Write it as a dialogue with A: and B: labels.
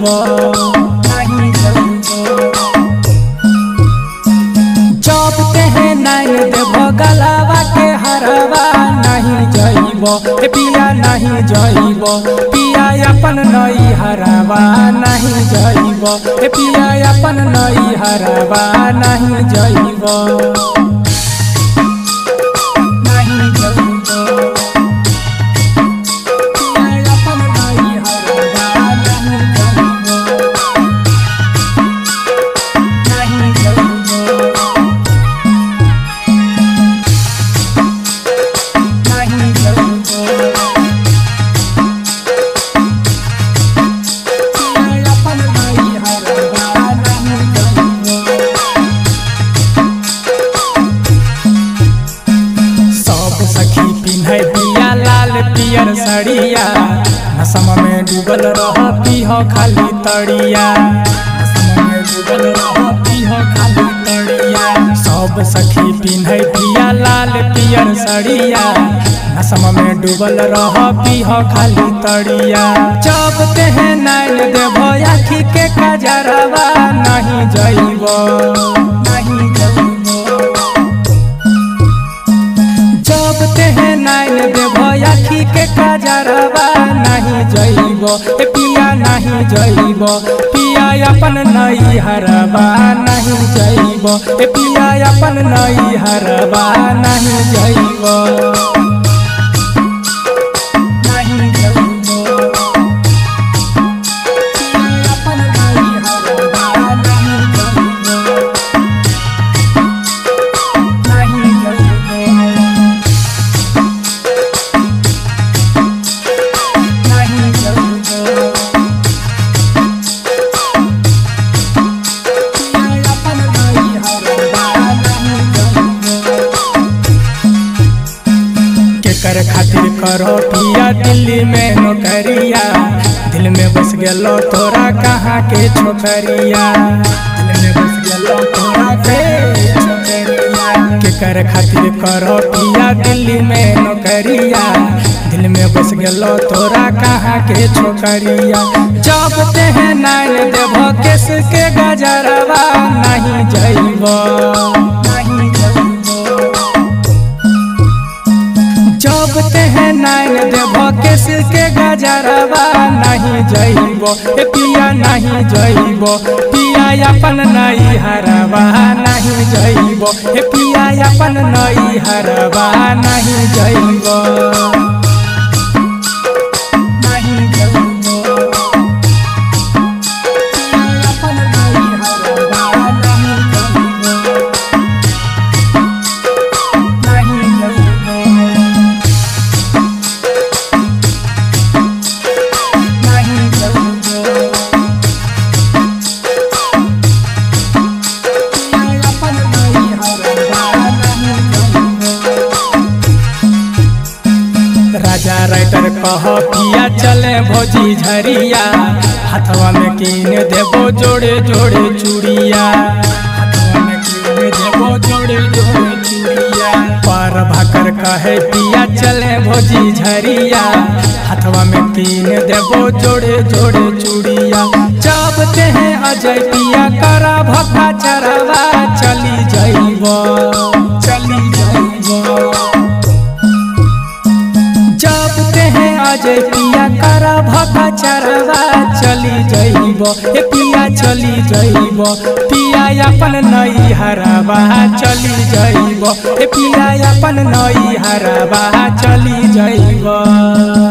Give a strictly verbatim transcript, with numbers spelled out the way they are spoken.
A: नहीं जइबो जब तेहे नहीं देबो गलावा के हरवा नहीं जइबो पिया नहीं जइबो पिया अपन नई हरवा नहीं जइबो पिया अपन नई हरवा नहीं जइबो पियर सड़िया नसम में डूबल रह पीह खाली तड़िया नसम में डूबल रह पीह खाली तड़िया सब सखी पिन्है पिया लाल पियर सड़िया नसम में डूबल रह पीह खाली तड़िया जब तेहे नैन देबो आखी के कजरवा नहीं जइबो नहीं जइबो जब तेहे नैन देबो आखी के कजरवा नहीं जइबो पिया नहीं जइबो पिया अपन नई हरवा नहीं जइबो पिया अपन नई हरवा नहीं जइबो नहीं जइबो पिया अपन नई हरवा नहीं जइबो नहीं जइबो कर खातिर करो पिया दिल्ली में नौकरिया दिल में बस गेलो तोरा कहाँ के छोकरिया दिल में बस गेलो तोरा के छोकरिया के कर खातिर करो पिया दिल्ली में नौकरिया दिल में बस गेलो तोरा कहाँ के छोकरिया जब तेहे नैन देबो केस के गजरवा नहीं जइबो नहीं जइबो जब तेहे नैन देबो केस के गजरवा नहीं जइबो पिया नहीं जइबो पिया अपन नई हरवा नहीं जइबो पिया अपन नई हरवा नहीं जइबो नहीं जइबो पिया अपन नई हरवा नहीं जइबो नहीं जइबो राजा राइटर कह पिया चले भोजी झरिया हाथवा में कीन देबो जोड़े जोड़े चूड़िया हाथवा में कीन देबो जोड़े जोड़े चूड़िया पर भाकर कहे पिया चले भोजी झरिया हाथवा में कीन देबो जोड़े जोड़े चूड़िया जब तेहे अजय पिया करा भक्का चरवा चली जइबो चली जइबो जब तेहे अजय पिया करा भक्का चरवा चली जइबो पिया चली जइबो पिया अपन नई हरवा चली जइबो पिया अपन नई हरवा चली जइबो।